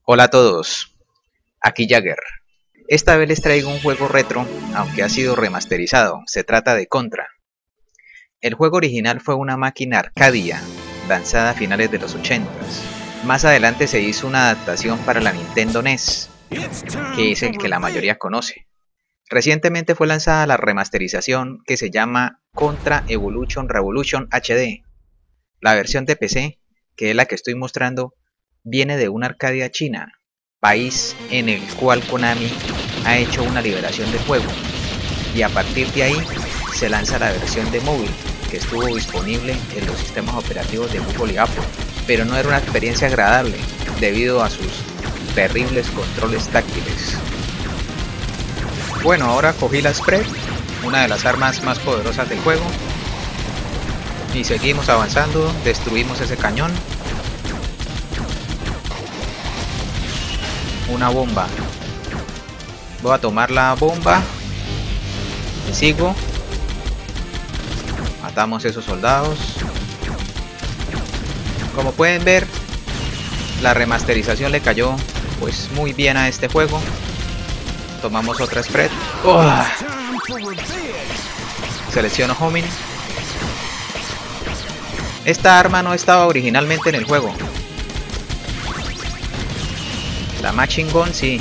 Hola a todos, aquí Jagger. Esta vez les traigo un juego retro, aunque ha sido remasterizado. Se trata de Contra. El juego original fue una máquina Arcadia, lanzada a finales de los 80s. Más adelante se hizo una adaptación para la Nintendo NES, que es el que la mayoría conoce. Recientemente fue lanzada la remasterización que se llama Contra Evolution Revolution HD. La versión de PC, que es la que estoy mostrando, viene de una Arcadia china, país en el cual Konami ha hecho una liberación del juego, y a partir de ahí se lanza la versión de móvil, que estuvo disponible en los sistemas operativos de Google y Apple, pero no era una experiencia agradable debido a sus terribles controles táctiles. Bueno, ahora cogí la Spread, una de las armas más poderosas del juego, y seguimos avanzando. Destruimos ese cañón. Una bomba. Voy a tomar la bomba. Y sigo. Matamos a esos soldados. Como pueden ver, la remasterización le cayó pues muy bien a este juego. Tomamos otra spread. Selecciono homing. Esta arma no estaba originalmente en el juego. La Machine Gun sí.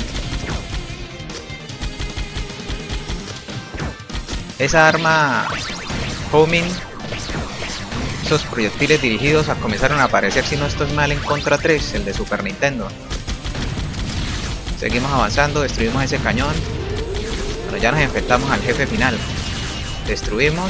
Esa arma homing, esos proyectiles dirigidos comenzaron a aparecer, si no estoy mal, en Contra 3, el de Super Nintendo. Seguimos avanzando, destruimos ese cañón. Bueno, ya nos enfrentamos al jefe final. Destruimos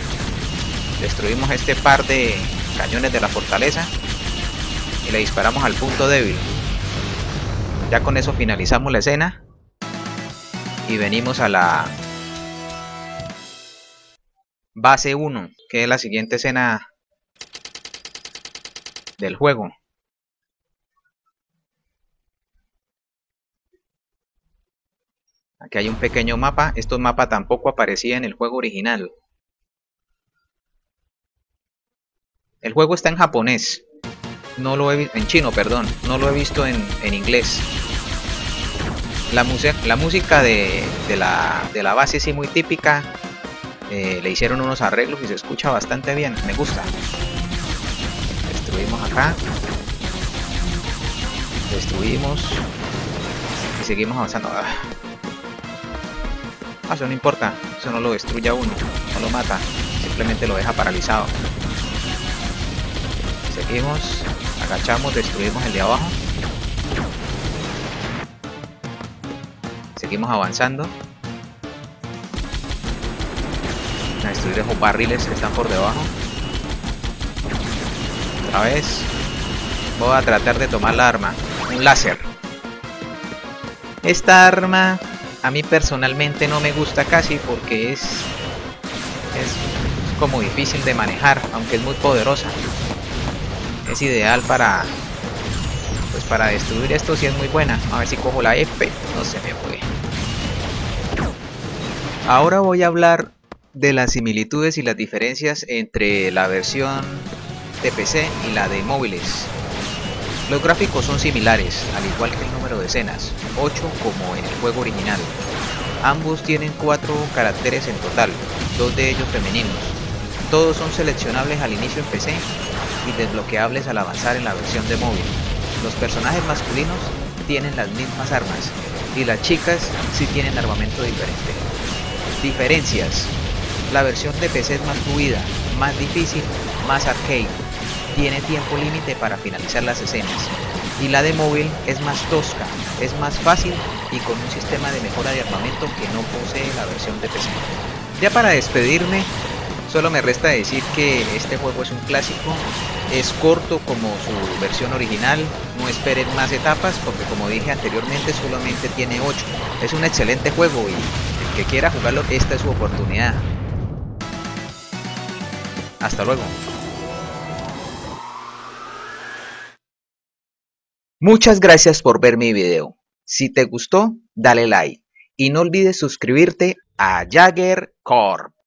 este par de cañones de la fortaleza y le disparamos al punto débil. Ya con eso finalizamos la escena y venimos a la base 1, que es la siguiente escena del juego. Aquí hay un pequeño mapa. Este mapa tampoco aparecía en el juego original. El juego está en japonés. No lo he en chino, perdón. No lo he visto en inglés. La música de la base sí muy típica. Le hicieron unos arreglos y se escucha bastante bien. Me gusta. Destruimos acá. Destruimos. Y seguimos avanzando. Eso no importa. Eso no lo destruye a uno. No lo mata. Simplemente lo deja paralizado. Seguimos. Agachamos. Destruimos el de abajo. Seguimos avanzando. A destruir esos barriles que están por debajo. Otra vez. Voy a tratar de tomar la arma. Un láser. Esta arma a mí personalmente no me gusta casi porque es como difícil de manejar, aunque es muy poderosa. Es ideal para destruir esto, si es muy buena. A ver si cojo la F. No se me fue. Ahora voy a hablar de las similitudes y las diferencias entre la versión de PC y la de móviles. Los gráficos son similares, al igual que el número de escenas, 8 como en el juego original. Ambos tienen 4 caracteres en total, 2 de ellos femeninos. Todos son seleccionables al inicio en PC y desbloqueables al avanzar en la versión de móvil. Los personajes masculinos tienen las mismas armas y las chicas sí tienen armamento diferente. Diferencias. La versión de PC es más fluida, más difícil, más arcade. Tiene tiempo límite para finalizar las escenas. Y la de móvil es más tosca, es más fácil y con un sistema de mejora de armamento que no posee la versión de PC. Ya para despedirme, solo me resta decir que este juego es un clásico. Es corto como su versión original. No esperen más etapas porque, como dije anteriormente, solamente tiene 8. Es un excelente juego y el que quiera jugarlo, esta es su oportunidad. Hasta luego. Muchas gracias por ver mi video. Si te gustó, dale like y no olvides suscribirte a Jagger Corp.